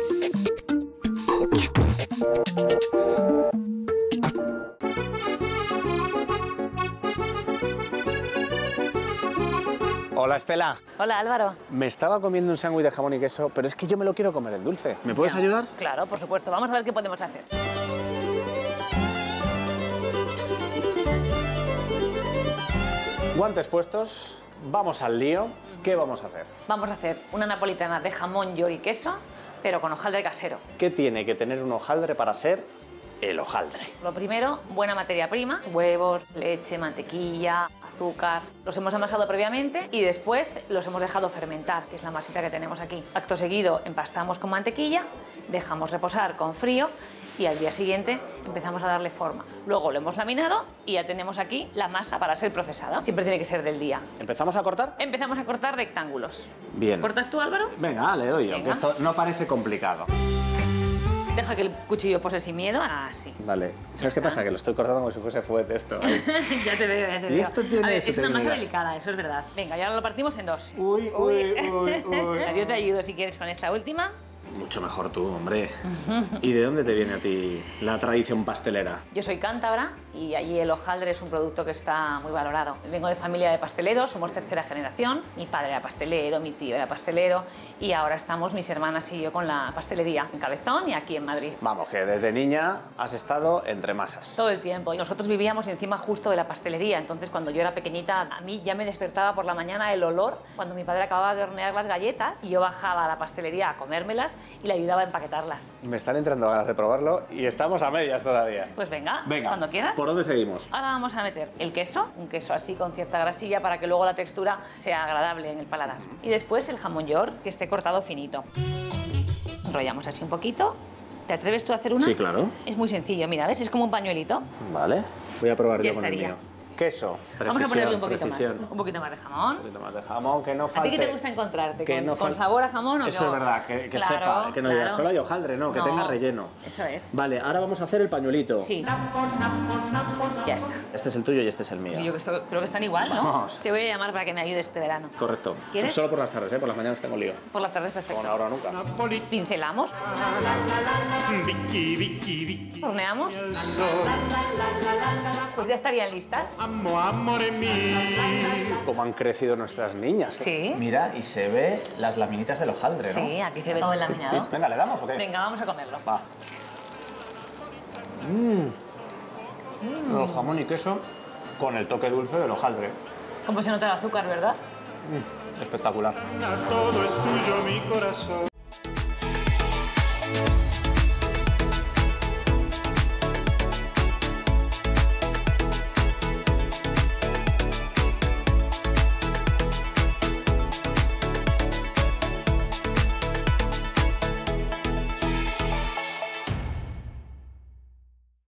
Hola, Estela. Hola, Álvaro. Me estaba comiendo un sándwich de jamón y queso, pero es que yo me lo quiero comer el dulce. ¿Me puedes ayudar? Claro, por supuesto. Vamos a ver qué podemos hacer. Guantes puestos, vamos al lío. ¿Qué vamos a hacer? Vamos a hacer una napolitana de jamón, york y queso, pero con hojaldre casero. ¿Qué tiene que tener un hojaldre para ser el hojaldre? Lo primero, buena materia prima, huevos, leche, mantequilla, azúcar. Los hemos amasado previamente y después los hemos dejado fermentar, que es la masita que tenemos aquí. Acto seguido, empastamos con mantequilla, dejamos reposar con frío y al día siguiente empezamos a darle forma. Luego lo hemos laminado y ya tenemos aquí la masa para ser procesada. Siempre tiene que ser del día. ¿Empezamos a cortar? Empezamos a cortar rectángulos. Bien. ¿Cortas tú, Álvaro? Venga, le doy yo, Venga. que esto no parece complicado. Deja que el cuchillo pose sin miedo. Así. Vale. ¿Sabes qué pasa? Que lo estoy cortando como si fuese fuete esto. Ya te veo, ya te veo. Y esto tiene A ver, su es una masa técnica. delicada, eso es verdad. Venga, y ahora lo partimos en dos. Uy. Yo te ayudo si quieres con esta última. Mucho mejor tú, hombre. ¿Y de dónde te viene a ti la tradición pastelera? Yo soy cántabra y allí el hojaldre es un producto que está muy valorado. Vengo de familia de pasteleros, somos tercera generación. Mi padre era pastelero, mi tío era pastelero y ahora estamos mis hermanas y yo con la pastelería en Cabezón y aquí en Madrid. Vamos, que desde niña has estado entre masas. Todo el tiempo. Y nosotros vivíamos encima justo de la pastelería, entonces cuando yo era pequeñita a mí ya me despertaba por la mañana el olor cuando mi padre acababa de hornear las galletas y yo bajaba a la pastelería a comérmelas y le ayudaba a empaquetarlas. Me están entrando ganas de probarlo y estamos a medias todavía. Pues venga, Venga, cuando quieras. ¿por dónde seguimos? Ahora vamos a meter el queso, un queso así con cierta grasilla para que luego la textura sea agradable en el paladar. Y después el jamón york, que esté cortado finito. Enrollamos así un poquito. ¿Te atreves tú a hacer una? Sí, claro. Es muy sencillo, mira, ¿ves? Es como un pañuelito. Vale. Voy a probar Ya yo con el estaría. mío. Queso, Vamos a ponerle un poquito precisión. más. Un poquito más de jamón. Un poquito más de jamón, que no falte. ¿A ti qué te gusta encontrarte? Que ¿Con, no con falte. sabor a jamón o Eso es verdad, que Claro, sepa, que no diga claro. solo hay hojaldre, no, que No. tenga relleno. Eso es. Vale, ahora vamos a hacer el pañuelito. Sí. Ya está. Este es el tuyo y este es el mío. Sí, yo creo que están igual, ¿no? Vamos. Te voy a llamar para que me ayudes este verano. Correcto. ¿Quieres? Solo por las tardes, ¿eh? Por las mañanas tengo lío. Por las tardes, perfecto. Con ahora o nunca. Pincelamos, horneamos. Pues ya estarían listas. Cómo han crecido nuestras niñas. Sí. Mira, y se ve las laminitas del hojaldre, ¿no? Sí, aquí se ve todo el laminado. Venga, ¿le damos o qué? Venga, vamos a comerlo. Va. El jamón y queso con el toque dulce del hojaldre. Cómo se nota el azúcar, ¿verdad? Espectacular. Todo es tuyo, mi corazón.